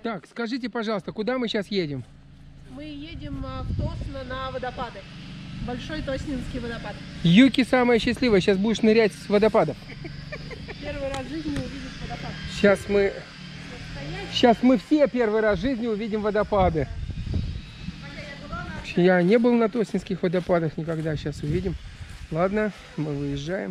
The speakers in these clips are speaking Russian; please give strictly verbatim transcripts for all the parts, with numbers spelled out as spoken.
Так, скажите, пожалуйста, куда мы сейчас едем? Мы едем в Тосно на водопады. Большой Тоснинский водопад. Юки самая счастливая. Сейчас будешь нырять с водопадов. Первый раз в жизни увидишь водопад. Сейчас мы... Сейчас мы все первый раз в жизни увидим водопады. Я не был на Тоснинских водопадах никогда. Сейчас увидим. Ладно, мы выезжаем.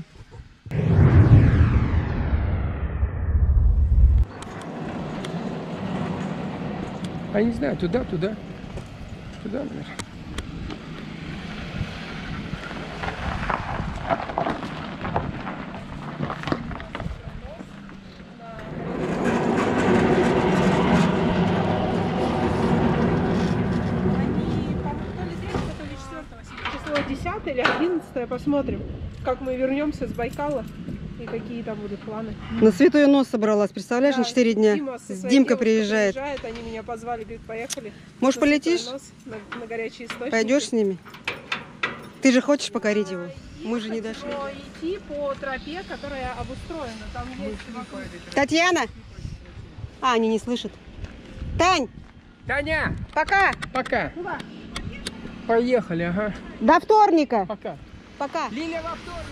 А не знаю, туда, туда. Туда, наверное. десятое или одиннадцатое, посмотрим, как мы вернемся с Байкала и какие там будут планы. На Святой Нос собралась, представляешь, Да, на четыре дня. Дима со своей Димка девушкой приезжает. приезжает. Они меня позвали, говорит, поехали. Может, на полетишь? Святой Нос, на, на горячие источники. Пойдешь с ними? Ты же хочешь покорить его? Мы же не дошли. Но идти по тропе, которая обустроена. Там есть вокруг... Татьяна! А, они не слышат. Тань! Таня! Пока! Пока! Куда? Поехали, ага. До вторника! Пока. Пока! Лиля во вторник.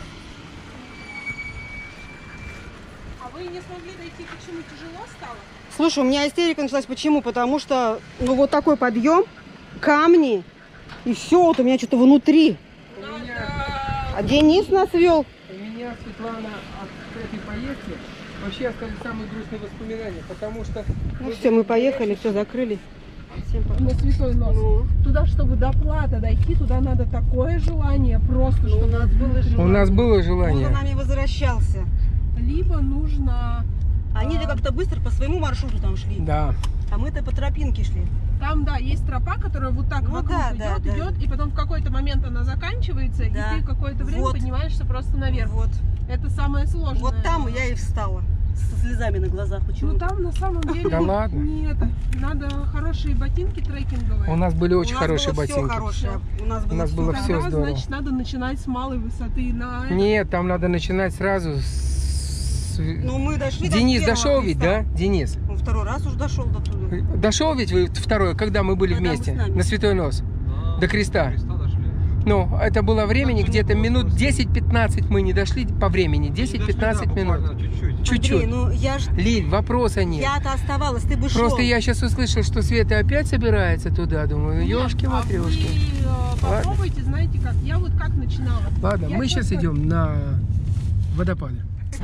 А вы не смогли дойти, почему тяжело стало? Слушай, у меня истерика началась. Почему? Потому что, ну, вот такой подъем, камни, и все, вот у меня что-то внутри. У меня, А Денис нас вел. у меня, Светлана, от этой поездки вообще остались самые грустные воспоминания, потому что... Ну все, мы поехали, все закрыли. Всем пока. На Святой Нос. Ну. Туда, чтобы до Плата дойти, туда надо такое желание, просто, Ну, чтобы... у нас было У желание. нас было Он желание. за нами возвращался. Либо нужно... Они а, как-то быстро по своему маршруту там шли. Да. А мы-то по тропинке шли. Там, да, есть тропа, которая вот так Ну вокруг да, идет, да, да. идет, и потом в какой-то момент она заканчивается, Да. и ты какое-то время Вот. поднимаешься просто наверх. Вот. Это самое сложное. Вот там я и встала. Со слезами на глазах Ну почему-то. там на самом деле Да ладно? не это. Надо хорошие ботинки трекинговые. У нас были очень У нас хорошие было всё ботинки. хорошее. У нас было, нас всё было хорошее. всё Тогда, здорово. значит, надо начинать с малой высоты. На это. Нет, там надо начинать сразу с... Ну мы дошли до Денис первого дошел ведь, да? креста. Денис? Он второй раз уже дошел до туда. Дошел ведь вы второе, когда мы были Когда мы вместе? с нами. На Святой Нос? Да, До креста? до креста дошли. Ну, это было времени Так, где-то ну, минут просто. десять-пятнадцать мы не дошли по времени. Не дошли, да, десять-пятнадцать минут. буквально чуть-чуть. Чуть-чуть. Андрей, ну я ж... Лиль, вопроса нет. Я-то оставалась, ты бы шел. Просто я сейчас услышал, что Света опять собирается туда. Думаю, Нет, ёшки-матрёшки. А вы, э, попробуйте, знаете как, я вот как начинала. Ладно, Я мы сейчас честно- идем на водопады.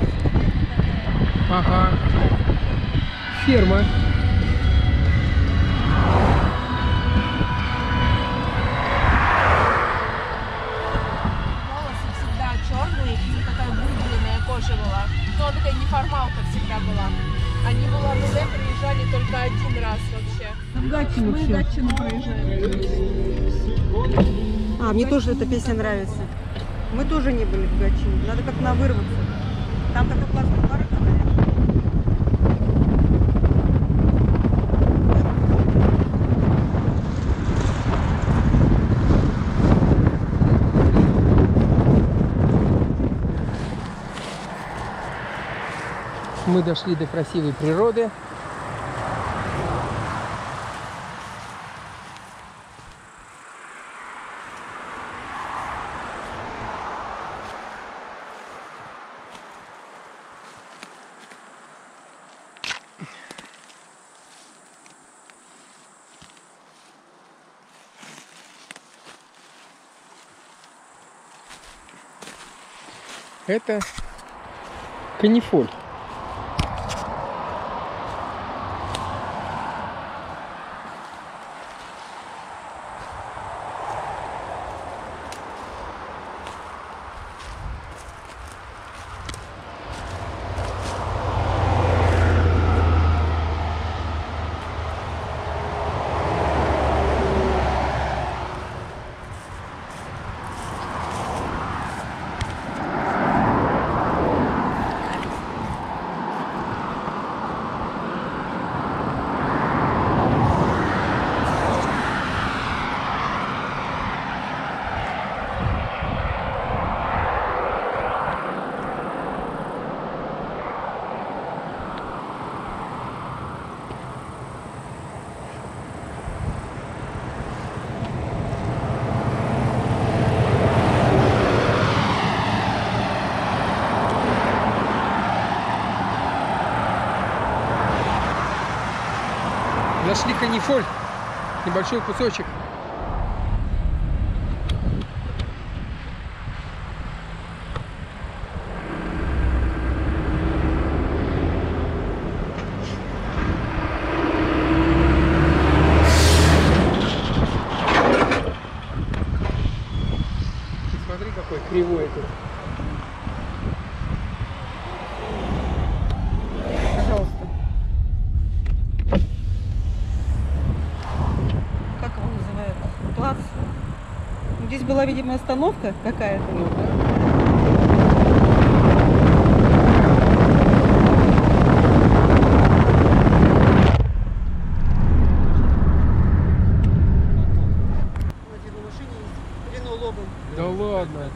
Ага. Ферма. Волосы всегда черные, и такая выделенная кожа была. Ну, она такая неформалка всегда была. Они в Улан-Удэ приезжали только один раз вообще. В Гатчину. Мы в Гатчину проезжаем. А, мне тоже эта песня нравится. Мы тоже не были в Гатчине. Надо как на вырваться. Там такой классный парк, наверное. Мы дошли до красивой природы. Это канифоль. Нашли канифоль. Небольшой кусочек. Смотри, какой кривой этот. Пожалуйста. Как его называют? Плац. Здесь была, видимо, остановка какая-то. Ну, да. На машине есть Рено Логан. Да ладно.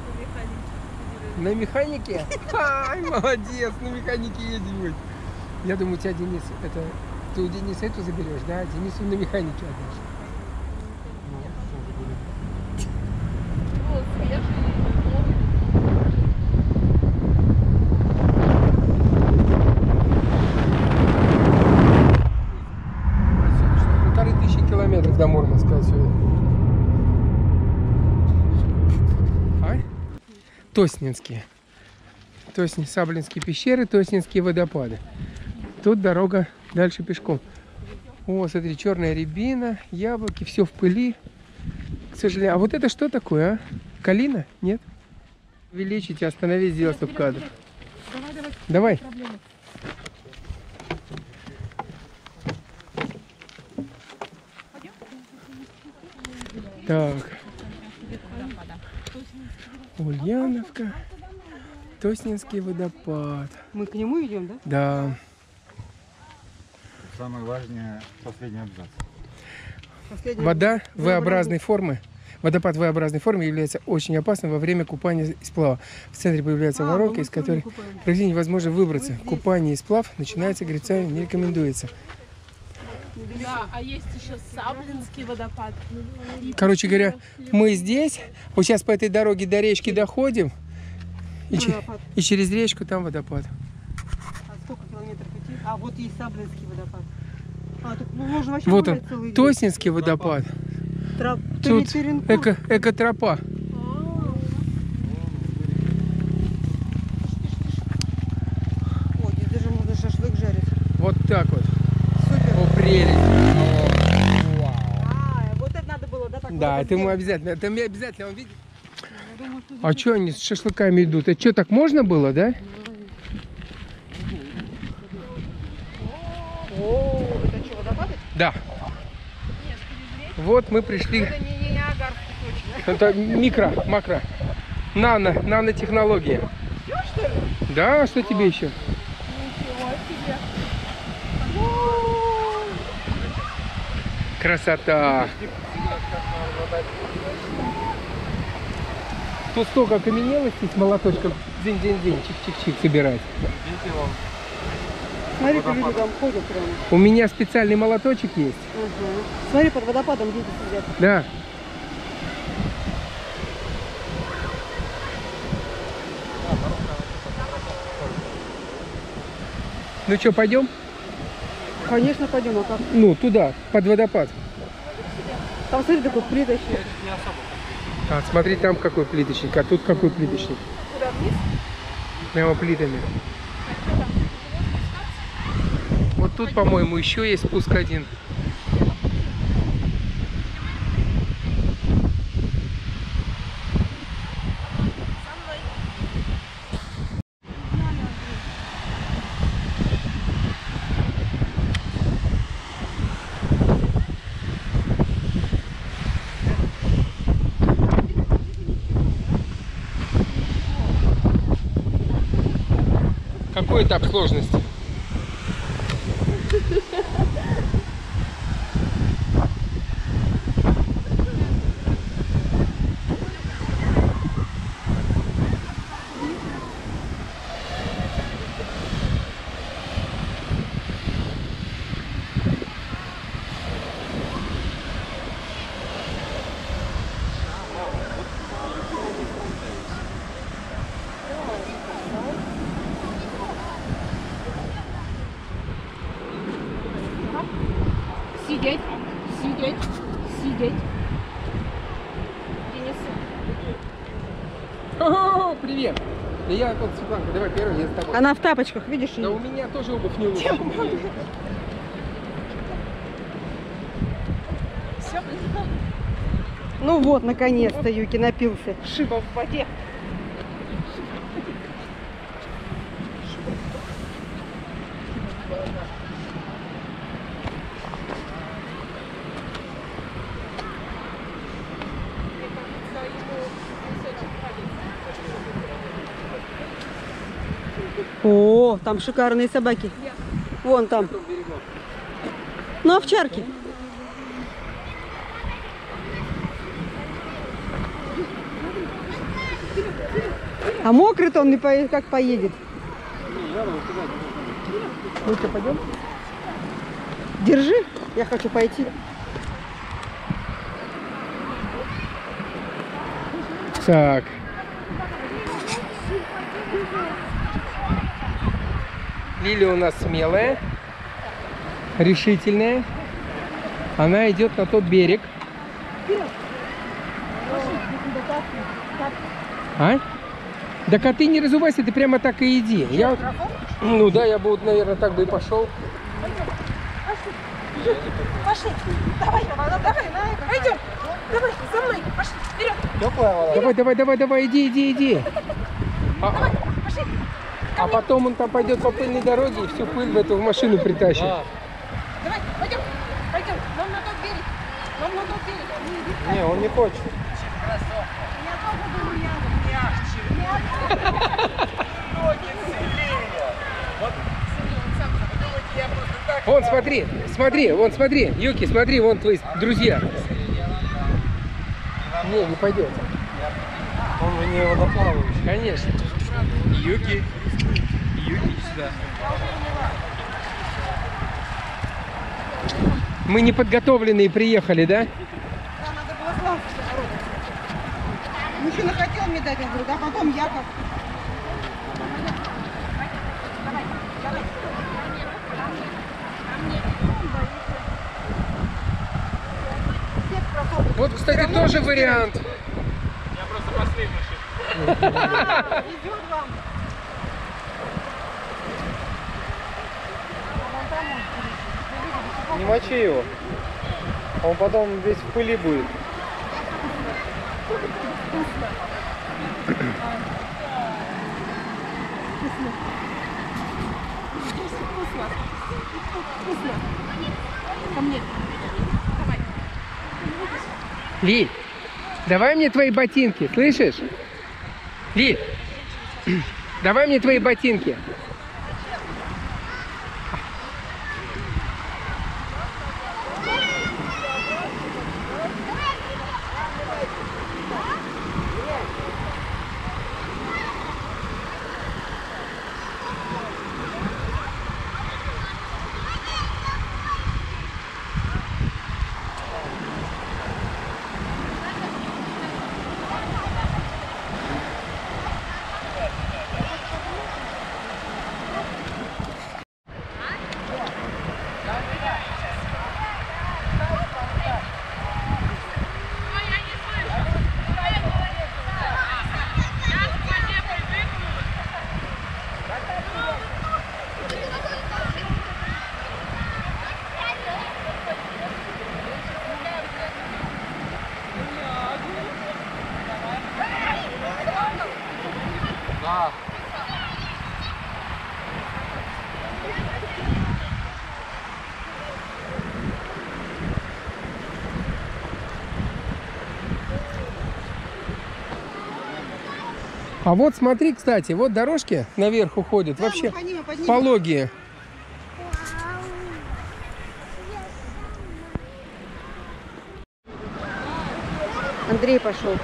На механике? Ай, молодец, на механике едем. Я думаю, у тебя, Денис, это... Ты у Дениса эту заберешь, да? Денису на механике отдашь. Вот, свежий, Полторы тысячи километров до Мурманска отсюда. А? Тоснинские. Тосни, Саблинские пещеры, Тоснинские водопады. Тут дорога дальше пешком. О, смотри, черная рябина, яблоки, все в пыли. К сожалению. А вот это что такое, а? Калина? Нет? Увеличить, остановить, сделать стоп-кадр. Давай, давай. Так. Ульяновка. Тоснинский водопад. Мы к нему идем, да? Да. Самое важное, последний абзац. Последний Вода вопрос. V-образной формы. Водопад V-образной формы является очень опасным во время купания и сплава. В центре появляется А, ну воронка, мы из с вами которой купаемся. практически невозможно выбраться. Мы здесь. Купание и сплав начинается, говорится, не рекомендуется. да, а есть еще Саблинский водопад. Короче говоря, мы здесь, вот сейчас по этой дороге до речки доходим, и, че- Водопад. и через речку там водопад. А сколько километров идти? А вот есть Саблинский водопад. А, тут ну, можно вообще Вот гулять он, целый день. Тоснинский водопад. Тра- Тут Теренков. эко, экотропа. О, здесь даже можно шашлык жарить. Вот так вот. Супер. О, прелесть. О, вау. А, вот это надо было, да? Так Да, вот это мы сделать? обязательно. Это мы обязательно, он видит. Я думаю, что А что они с шашлыками идут? Это что, так можно было, да? О, это что, водопады? Да. Вот мы пришли. Это не, не Ниагарский точно. Это микро, макро. Нано, нанотехнология. Да, что тебе еще? Ничего себе. Красота. Тут столько окаменелостей с молоточком. День-день-день, чик-чик-чик собирать. Смотри, люди там ходят прямо. У меня специальный молоточек есть. Ага. Смотри, под водопадом дети сидят. Да. Ну что, пойдем? Конечно, пойдем, а как? Ну, туда, под водопад. Там, смотри, такой плиточник. А, смотри, там какой плиточник, а тут какой плиточник. Куда вниз? Прямо плитами. Вот тут, по-моему, еще есть спуск один. Какой этап сложности? Сидеть, сидеть, сидеть. Денис. О, привет! Да я вот, Светланка, давай первый, я с тобой. Она в тапочках, видишь? Да у меня тоже обувь не лучше. Ну вот, наконец-то Юки напился. Шиба в воде. О, там шикарные собаки. Вон там. Ну, овчарки. А мокрый-то он не по... как поедет. Ну что, пойдем? Держи, я хочу пойти. Так. Лиля у нас смелая, решительная. Она идет на тот берег. А? Да а ты не разувайся, ты прямо так и иди. Я вот... Ну да, я бы, вот, наверное, так бы и пошел. Пошли. Давай, давай, давай. Пойдем. Давай, за мной. Пошли, вперед. Теплая вода. Давай, давай, давай, давай, иди, иди, иди. А, Давай, пошли. а потом он там пойдет по пыльной дороге и всю пыль в эту в машину притащит. Давай, пойдем. Пойдем. Нам на тот берег. Нам на тот берег. Не, он не хочет. Вон, смотри, смотри, вон, смотри, Юки, смотри, вон твои друзья. Не, не пойдет. Он же не водоплавающий. Конечно. Юки. Юки сюда. Мы неподготовленные приехали, да? Да, надо было Славку попробовать. Мужчина хотел мне дать, я говорю, да потом я как. Вот, кстати, тоже вариант. Я просто последний шаг. Идет вам. Не мочи его. Он потом весь в пыли будет. Ко мне. Давай. Лиль, давай мне твои ботинки, слышишь? Лиль, давай мне твои ботинки. А вот смотри, кстати, вот дорожки наверх уходят, вообще поднимем, поднимем. пологие. Андрей пошел.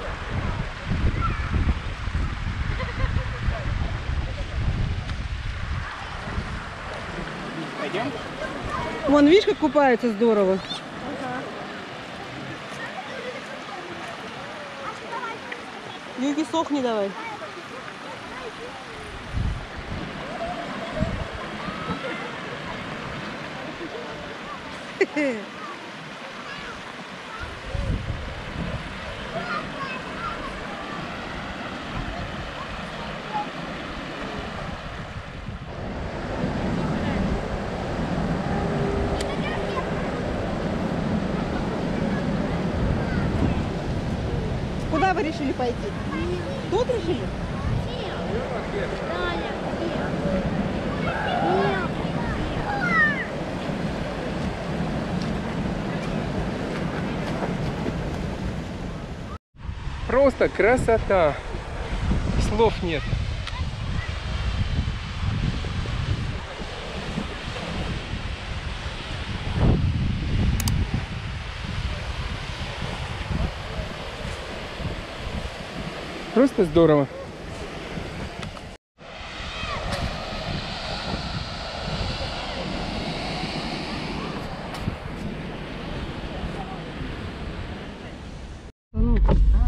Пойдем? Вон, видишь, как купается здорово. Юги, сохни давай. вы решили пойти? Тут решили? Просто красота. Слов нет. Просто здорово. Ну,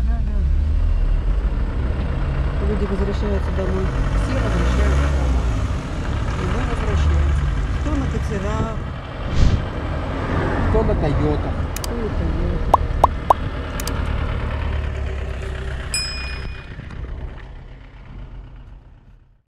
люди возвращаются домой. Все возвращаются домой. И мы возвращаемся. Кто на катерах, Кто на Тойотах.